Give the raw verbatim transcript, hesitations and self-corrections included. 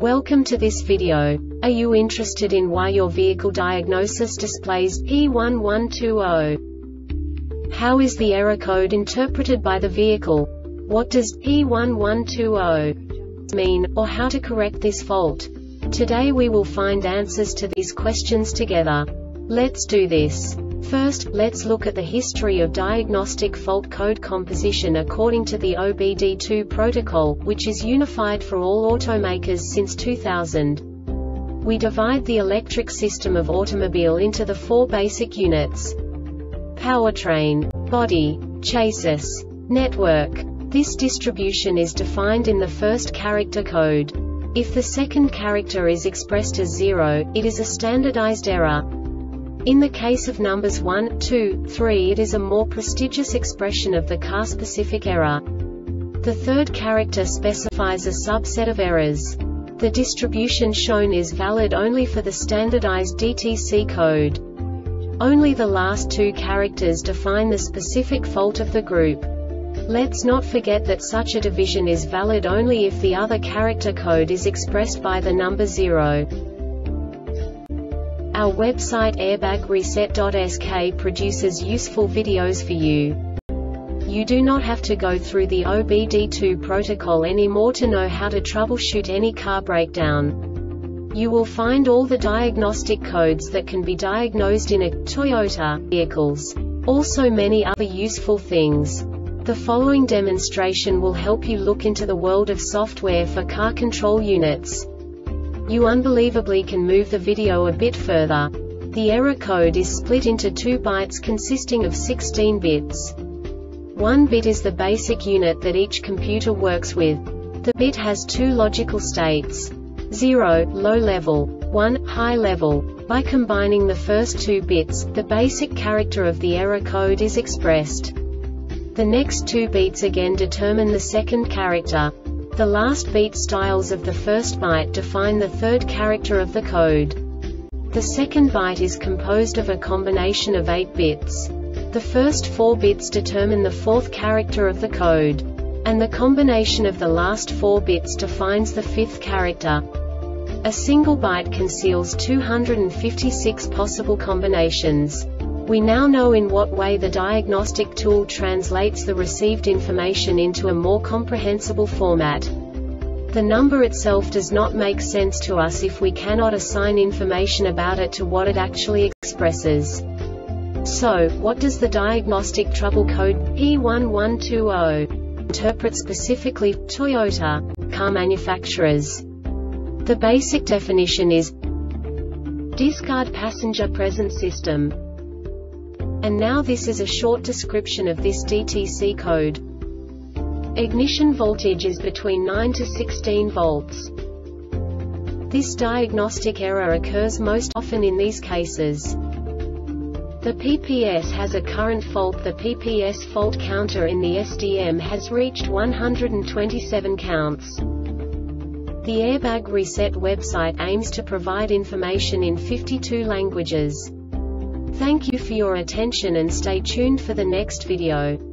Welcome to this video. Are you interested in why your vehicle diagnosis displays P one one two zero? How is the error code interpreted by the vehicle? What does P one one two zero mean, or how to correct this fault? Today we will find answers to these questions together. Let's do this. First, let's look at the history of diagnostic fault code composition according to the O B D two protocol, which is unified for all automakers since two thousand. We divide the electric system of automobile into the four basic units: powertrain, body, chassis, network. This distribution is defined in the first character code. If the second character is expressed as zero, it is a standardized error. In the case of numbers one, two, three, it is a more prestigious expression of the car-specific error. The third character specifies a subset of errors. The distribution shown is valid only for the standardized D T C code. Only the last two characters define the specific fault of the group. Let's not forget that such a division is valid only if the other character code is expressed by the number zero. Our website airbag reset dot S K produces useful videos for you. You do not have to go through the O B D two protocol anymore to know how to troubleshoot any car breakdown. You will find all the diagnostic codes that can be diagnosed in a Toyota vehicles. Also many other useful things. The following demonstration will help you look into the world of software for car control units. You unbelievably can move the video a bit further. The error code is split into two bytes consisting of sixteen bits. One bit is the basic unit that each computer works with. The bit has two logical states: zero, low level, one, high level. By combining the first two bits, the basic character of the error code is expressed. The next two bits again determine the second character. The last beat styles of the first byte define the third character of the code. The second byte is composed of a combination of eight bits. The first four bits determine the fourth character of the code. And the combination of the last four bits defines the fifth character. A single byte conceals two hundred fifty-six possible combinations. We now know in what way the diagnostic tool translates the received information into a more comprehensible format. The number itself does not make sense to us if we cannot assign information about it to what it actually expresses. So, what does the diagnostic trouble code P one one two zero interpret specifically for Toyota car manufacturers? The basic definition is discard passenger present system. And now this is a short description of this D T C code. Ignition voltage is between nine to sixteen volts. This diagnostic error occurs most often in these cases. The P P S has a current fault. The P P S fault counter in the S D M has reached one hundred twenty-seven counts. The Airbag Reset website aims to provide information in fifty-two languages. Thank you for your attention and stay tuned for the next video.